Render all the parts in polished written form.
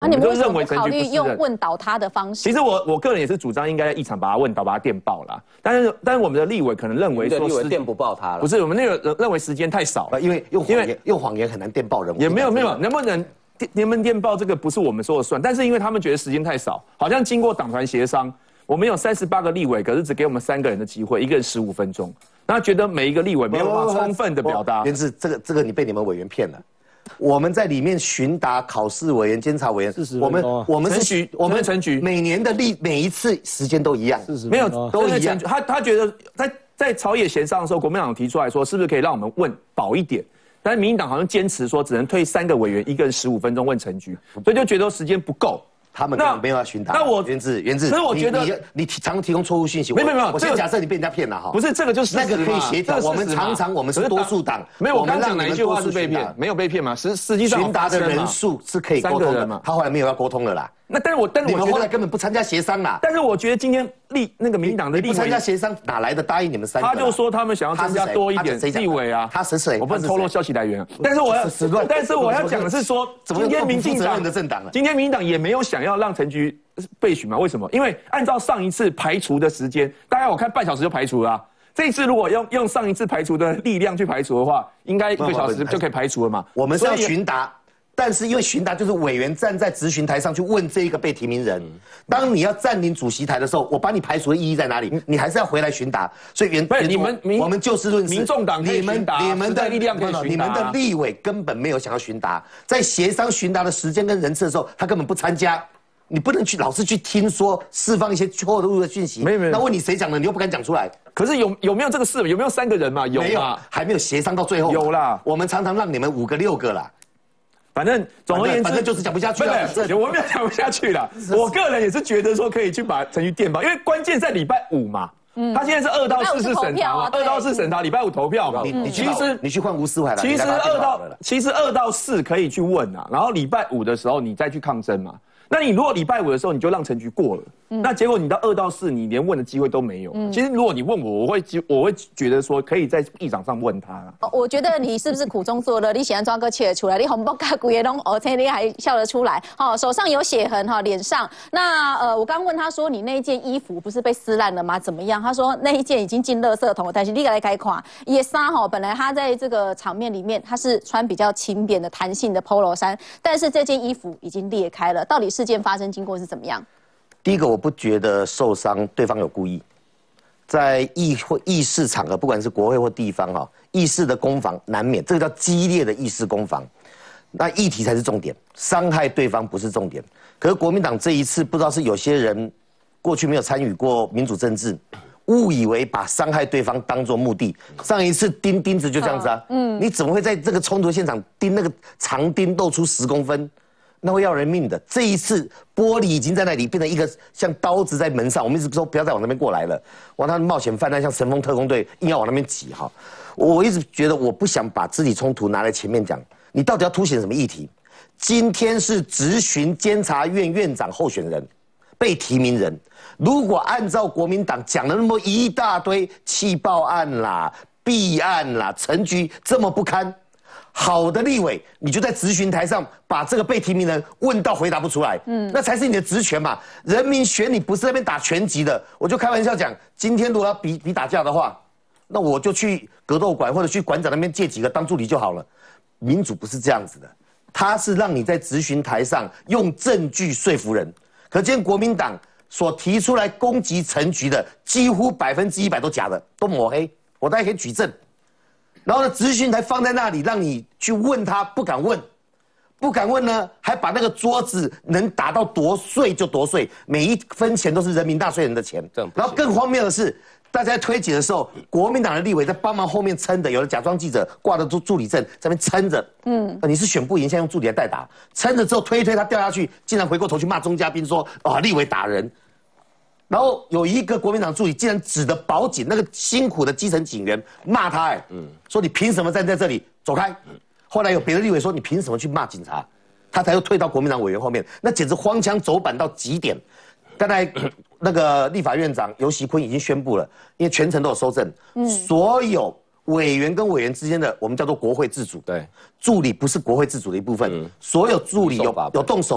你们就认为考虑用问倒他的方式？ 其实我个人也是主张应该一场把他问倒，把他电爆啦。但是我们的立委可能认为说， 立委电不爆他了。 不是，我们那个认为时间太少， 因为用谎言很难电爆人物。 也没有，能不能电爆这个不是我们说了算，但是因为他们觉得时间太少，好像经过党团协商，我们有38个立委，可是只给我们3个人的机会，一个人15分钟，那觉得每一个立委没有办法充分的表达。 原志，这个你被你们委员骗了。我们在里面询答考试委员、监察委员，我们陈局每年的每一次时间都一样， 没有都一样。他觉得在朝野协商的时候，国民党提出来说，是不是可以让我们问薄一点？但是民进党好像坚持说只能推3个委员，一个人15分钟问陈局，所以就觉得时间不够。 他们根本没有要询答。 那我原志， 可是我觉得你常提供错误讯息。 没有， 我先假设你被人家骗了哈。 不是这个就是那个可以协调。我们是多数党。 没有，我刚讲哪一句话是被骗？没有被骗嘛？实际上询答的人数是可以沟通的嘛？他后来没有要沟通了啦。但是我觉得后来根本不参加协商啦。 但是我觉得今天那个民进党的立委不参加协商，哪来的答应你们3个？ 他就说他们想要增加多一点立委啊。 他是谁？ 我不能透露消息来源。但是我要讲的是说，今天民进党的政党， 今天民进党也没有想要让陈局备询嘛？为什么？因为按照上一次排除的时间，大概我看半小时就排除了啊。这一次如果用上一次排除的力量去排除的话，应该1个小时就可以排除了嘛。 我们是要询答。但是因为询答就是委员站在质询台上去问这一个被提名人，当你要占领主席台的时候，我把你排除的意义在哪里？你还是要回来询答。所以我们就事论事， 民众党可以询答， 你们的力量可以询答， 你们的立委根本没有想要询答，在协商询答的时间跟人次的时候，他根本不参加。你不能去老是去听说释放一些错误的讯息，没有。那问你谁讲的，你又不敢讲出来。 可是有没有这个事？有没有3个人嘛？有嘛？ 还没有协商到最后。 有啦， 我们常常让你们5个6个啦。 反正总而言之， 反正就是讲不下去了。 我没有讲不下去了。我个人也是觉得说可以去把陈局电爆，因为关键在礼拜5嘛。他现在是2到4次审查嘛，2到4审查，礼拜5投票嘛。 你去换吴思怀了。 其实2到4可以去问啊，然后礼拜5的时候你再去抗争嘛。那你如果礼拜5的时候你就让陈局过了，那结果你到2到4你连问的机会都没有。其实如果你问我会觉得说可以在议场上问他。 我觉得你是不是苦中作乐？你喜欢抓个切出来，你红包卡古也弄，而且你还笑得出来。手上有血痕脸上。那我刚问他说你那一件衣服不是被撕烂了吗？怎么样？他说那一件已经进垃圾桶，但是你来开看，也纱本来他在这个场面里面他是穿比较轻便的弹性的 polo 衫，但是这件衣服已经裂开了，到底事件发生经过是怎么样？ 第一个，我不觉得受伤对方有故意，在议事场合，不管是国会或地方议事的攻防难免，这个叫激烈的议事攻防。那议题才是重点，伤害对方不是重点。可是国民党这一次，不知道是有些人过去没有参与过民主政治，误以为把伤害对方当作目的。上一次钉钉子就这样子啊，你怎么会在这个冲突现场钉那个长钉露出10公分？那会要人命的。这一次玻璃已经在那里变成一个像刀子在门上，我们一直说不要再往那边过来了。哇，他们冒险犯案像神风特工队硬要往那边挤哈。我一直觉得我不想把肢体冲突拿来前面讲，你到底要凸显什么议题？今天是质询监察院院长候选人，被提名人。如果按照国民党讲了那么一大堆气爆案啦、弊案啦、陈局这么不堪。好的立委，你就在质询台上把这个被提名人问到回答不出来，那才是你的职权嘛。人民选你不是那边打拳击的，我就开玩笑讲，今天如果要比打架的话，那我就去格斗馆或者去馆长那边借几个当助理就好了。民主不是这样子的，他是让你在质询台上用证据说服人。可见国民党所提出来攻击陈局的，几乎100%都假的，都抹黑。我大家可以举证。然后呢，质询台放在那里，让你去问他，不敢问，不敢问呢，还把那个桌子能打到多碎就多碎，每一分钱都是人民纳税人的钱。然后更荒谬的是，大家在推挤的时候，国民党的立委在帮忙后面撑的，有的假装记者挂着助理证在那边撑着。你是选不赢，现在用助理来代打，撑着之后推一推他掉下去，竟然回过头去骂钟嘉宾说立委打人。然后有一个国民党助理竟然指着保警那个辛苦的基层警员骂他，说你凭什么站在这里，走开。后来有别的立委说你凭什么去骂警察，他才又退到国民党委员后面，那简直荒腔走板到极点。刚才那个立法院长游锡堃已经宣布了，因为全程都有收证，所有委员跟委员之间的我们叫做国会自主，对，助理不是国会自主的一部分，所有助理有动手的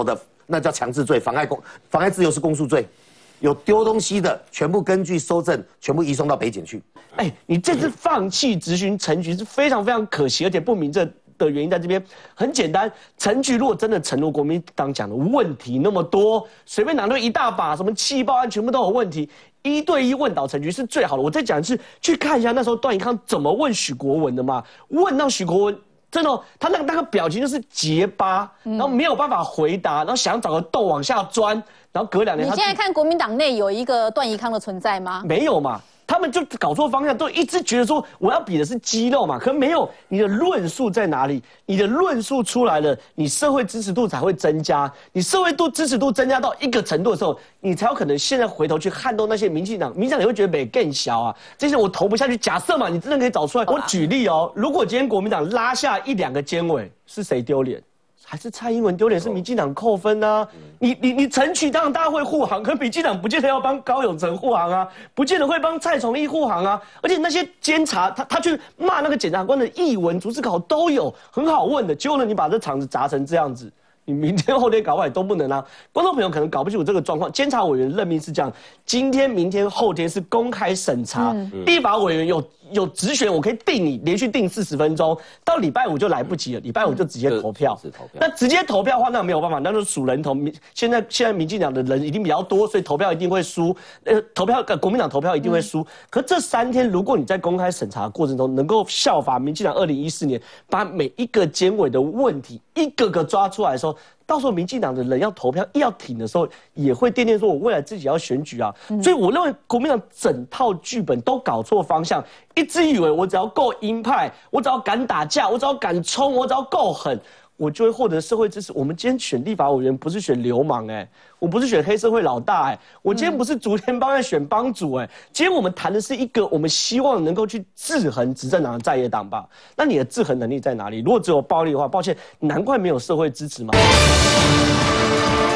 那叫强制罪，妨碍自由是公诉罪。有丢东西的，全部根据搜证，全部移送到北检去。 你这次放弃质询陈菊是非常非常可惜，而且不明正的原因在这边很简单。陈菊如果真的承诺国民党讲的问题那么多，随便拿出一大把，什么气爆案全部都有问题，1对1问倒陈菊是最好的。我再讲一次，去看一下那时候段宜康怎么问许国文的嘛，问到许国文。真的，他那个表情就是结巴，然后没有办法回答，然后想找个洞往下钻，然后隔2年。 你现在看国民党内有一个段宜康的存在吗？ 没有嘛。他们就搞错方向，都一直觉得说我要比的是肌肉嘛，可没有，你的论述在哪里？你的论述出来了，你社会支持度才会增加。你社会支持度增加到一个程度的时候，你才有可能现在回头去撼动那些民进党也会觉得美更小啊。这些我投不下去。假设嘛，你真的可以找出来。我举例哦，如果今天国民党拉下1、2个监委，是谁丢脸？还是蔡英文丢脸，是民进党扣分啊！你陈菊当然大家会护航，可民进党不见得要帮高永成护航啊，不见得会帮蔡崇义护航啊。而且那些监察他去骂那个检察官的译文、逐字稿都有很好问的，结果呢，你把这场子砸成这样子。你明天、后天搞不好也都不能啊！观众朋友可能搞不清楚这个状况。监察委员任命是这样：今天、明天、后天是公开审查，立法委员有职权，我可以定你连续定40分钟，到礼拜5就来不及了，礼拜5就直接投票。那直接投票的话，那没有办法，那就是数人头。现在民进党的人一定比较多，所以投票一定会输。国民党投票一定会输。可这3天，如果你在公开审查的过程中能够效法民进党2014年，把每一个监委的问题一个个抓出来的时候，到时候民进党的人要投票要挺的时候，也会惦念说我未来自己要选举啊。所以我认为国民党整套剧本都搞错方向，一直以为我只要够鹰派，我只要敢打架，我只要敢冲，我只要够狠，我就会获得社会支持。我们今天选立法委员不是选流氓我不是选黑社会老大我今天不是竹联帮在选帮主今天我们谈的是一个我们希望能够去制衡执政党的在野党吧。那你的制衡能力在哪里？如果只有暴力的话，抱歉，难怪没有社会支持嘛。